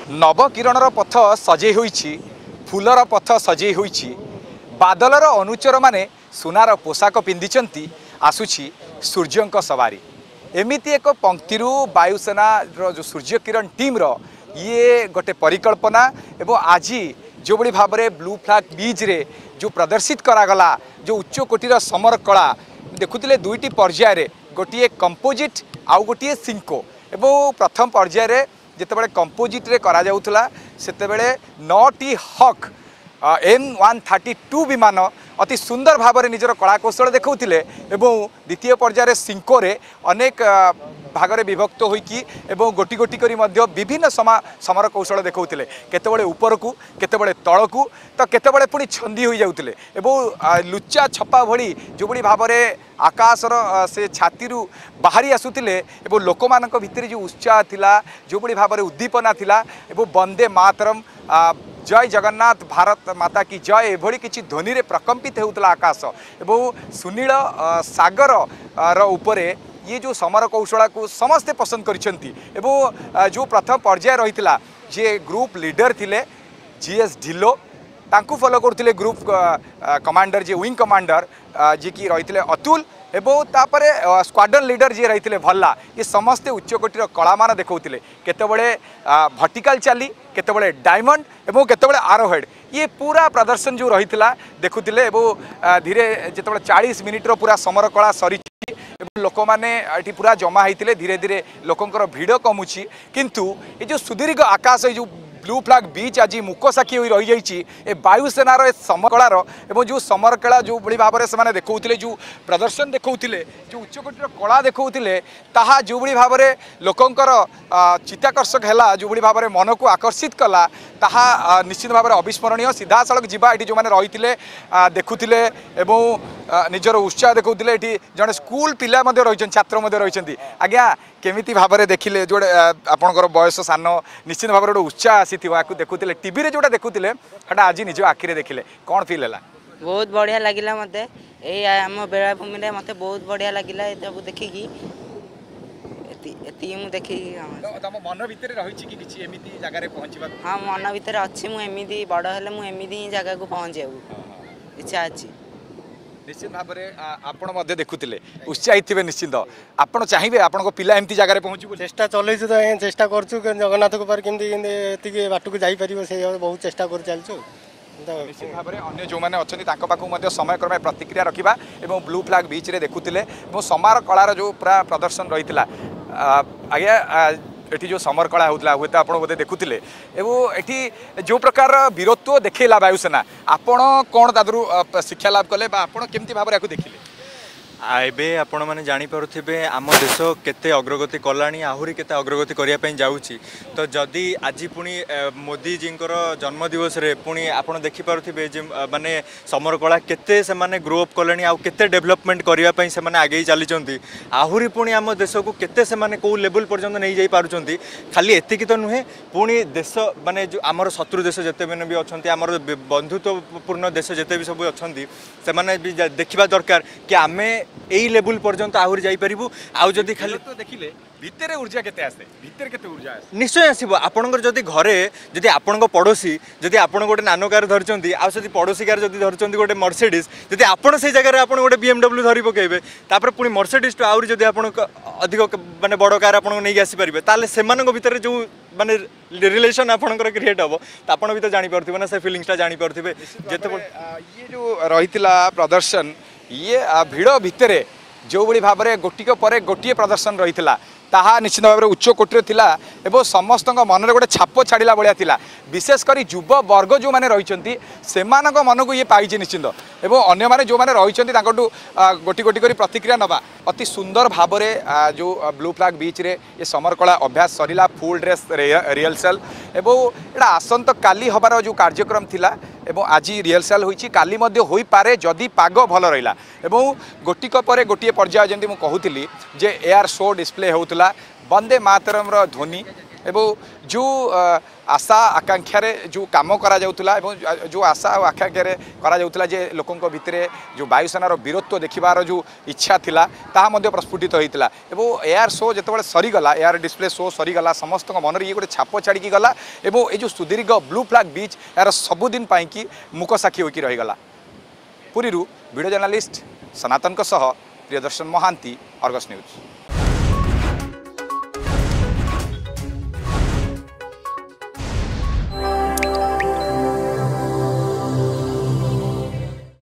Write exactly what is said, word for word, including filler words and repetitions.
नवकिरणर पथ सजे होईछि फूलर पथ सजे होईछि बादलर अनुचर माने सुनार पोशाक पिंधिचंती आसुछि सूर्यंक सवारी एमिति एक पंक्ति वायुसेना जो सूर्य किरण टीम रो ये गोटे परिकल्पना एवं आज जो बड़ी भाव में ब्लू फ्लैग बीच रे जो प्रदर्शित करागला जो उच्च कोटीर समर कला देखुले दुईटी पर्यायर गोटे कंपोजिट आउ गोटे सिंको एवं प्रथम पर्यायर जितेबाला कंपोजिट रे करा जाउथला सेतेबेले नौटी हक एम वन थर्टी टू विमान अति सुंदर भाव में निजर कला कौशल देखौथिले एवं द्वितीय पर्यायर सिंको रे अनेक भागरे विभक्त होइकी एवं गोटी गोटी करी मध्य विभिन्न समा समर कौशल देखौथिले केतेबेले ऊपर को केतेबेले तळ को तो केतेबेले पुणी छंदी होई जाउथिले एवं लुच्चा छप्पा भली जो बड़ी भाव में आकाशर से छाती बाहरी आसुथिले एवं लोक मानक भितर जो उत्साह थिला जो बड़ी भाव में उद्दीपना थिला एवं वंदे मातरम जय जगन्नाथ भारत माता की जय एभली किछि ध्वनि रे प्रकंपित होउतला आकाश एवं सुनील सागर रो उपरे ये जो समर कौशल को समस्ते पसंद करिसेंती एवं जो प्रथम पर्याय रहितला जे ग्रुप लीडर थिले जीएस ढिल्लो तांकु फॉलो करथिले ग्रुप कमांडर जे विंग कमांडर जे कि रहितले अतुल एवं तापरे स्क्वाड्रन लीडर जी रही भल्ला ये समस्ते उच्चकोटीर कला मान देखौथिले केतेबेले वर्टिकल चाली केतेबेले डायमंड एवं केतेबेले आरोहेड ये पूरा प्रदर्शन जो रही देखुथिले एवं धीरे जेतेबेले चालीस मिनिट रो पूरा समर कला सरी लोक मैंने पूरा जमा होते धीरे धीरे लोकंर भिड़ कमुची किंतु ये जो सुदीर्घ आकाश जो ब्लू फ्लैग बीच आज मुक साक्षी हो रही जाइए वायुसेनार समरकलार एवं जो समरकला जो बड़ी भाव में से देखते जो प्रदर्शन देखते जो उच्चकोटीर कला देखते ताहा जो बड़ी भाव में लोकंर चित्ताकर्षक है जो बड़ी भाव में मन को आकर्षित कला ताहा निश्चित भाव में अविस्मरणीय सीधा सड़क जीवा ये जो मैंने रही देखुले एवं निजर उत्साह देखते ये जड़े स्कूल पिला रही छात्र रही आज्ञा केमिति भाव में देखिले जोड़े आपंकर बयस सान निश्चित भाव में उत्साह आसी देखुले टीवी रे जोड़ा देखुले आज निज आखिरे देखिले कौन फील है बहुत बढ़िया लगिला मते ए आम बेलाभूमि रे मते बहुत बढ़िया लगिला सब देखिकी एती मु देखि तम मन भितर रही कि किछि एमिति जगह रे पहुंचबा हां मन भितर अछि मु एमिति बड़ हेले मु एमिति ही जगह को पहुंच जाऊ इच्छा अछि निश्चित भाव में आपण देखुले उत्साहित थे निश्चित आपड़ चाहिए आपण पिला एमती जगह पहुँचू चेष्टा चलु तो चेष्टा करूँ जगन्नाथ को केमती बाट को जापर से बहुत चेष्टा कर चलचु निश्चित भाव में अन्य जो मैंने अच्छा पाखक समय क्रमे प्रतिक्रिया रखा और ब्लू फ्लैग बीच रे देखुले समार कलार जो पूरा प्रदर्शन रही आज्ञा एठी जो समर कला होता हुए तो आप बोधे देखुले एवं एठी जो प्रकार वीरत्व देखला वायुसेना आपण कौन तादरू शिक्षा लाभ कले आपण केमती भाव में देखिले एबे आपण मैंने जानीपे आम देश केते अग्रगति कलानी आहुरी केते अग्रगति करने जाऊँगी तो जदि आज पुणी मोदी जी जन्मदिवस रे पुणी आपण देखिपे माने समर कला केते से माने ग्रो अप कले आउ केते डेवलपमेंट करने से माने आगे चली आहुरी पुणी आम देश को केते से माने को लेवल पर्यंत नहीं जाई पारुचंती खाली एतिकी तो नुहे पुणी देश माने जो आमर शत्रु देश जिते मैंने भी अच्छा आमर बंधुत्वपूर्ण देश जिते भी सब अच्छा से माने भी देखा दरकार कि आमे एई लेवल पर्यंत आहुरी जाई परिबु आउ जदी खाली तो देखिले भितर ऊर्जा केते आसे भितर केते ऊर्जा आसे निश्चय आसीबो आपनकर जदी घरे जदी आपनक पड़ोसी जदी आपण गोटे नानो कार धरचंती आ जदी पड़ोसी कार जदी धरचंती गोटे मर्सिडीज जदी आपण से जगह रे आपण गोटे बीएमडब्ल्यू धरि पकेबे तापर पुनी मर्सिडीज तो आउरी जदी आपण अधिक माने बड़ कार आपण नै आसी परिबे ताले सेमानक भितर जो माने रिलेशन आपनकर क्रिएट हबो त आपण भी तो जानि परथिबे ना से फीलिंग्सटा जानि परथिबे जते ये जो रहितला प्रदर्शन ये भिड़ भितर जो बड़ी भाव में गोटिक पर गोटे प्रदर्शन रही ताहा निश्चित भाव में उच्च कोटीर थिला एवं समस्त मन गोटे छाप छाड़ा भाया थिला विशेषकर युव वर्ग जो मैंने रही से मन को ये पाई निश्चित एवं अन्य मैंने जो मैंने रही गोटी गोटी कर प्रतिक्रिया नवा अति सुंदर भाव में जो ब्लू फ्लैग बीच रे ये समर कला अभ्यास सरिला फुल ड्रेस रिहर्सल एवं एटा आसंत काली हबार जो कार्यक्रम थिला एवं आज रिहर्सल होइछि काली मध्य होई पारे जदि पाग भल रहिला एवं गोटिक पर गोटे पर्याय जमी मुझे कहूली जे एयर शो डिस्प्ले होउतला वंदे मातरम ध्वनि एवं जो आशा आकांक्षार जो कम करा जाउतला एवं जो आशा और आकांक्षार करा जाउतला जे लोकंक भितरे जो वायुसेनार वीरत्व देखिबार जो इच्छा थिला ताहा मध्ये प्रस्फुटित होइतला एवं एआर शो जेतबेले सरीगला एआर डिस्प्ले शो सरीगला समस्त मन ये गोटे छाप छाड़ी गला एवं ये जो सुदीर्घ ब्लू फ्लैग बीच यार सबुदिन कि मुक साक्षी होकी रहीगला। पुरी वीडियो जर्नालीस्ट सनातन सह प्रियदर्शन महांती, अर्गस न्यूज।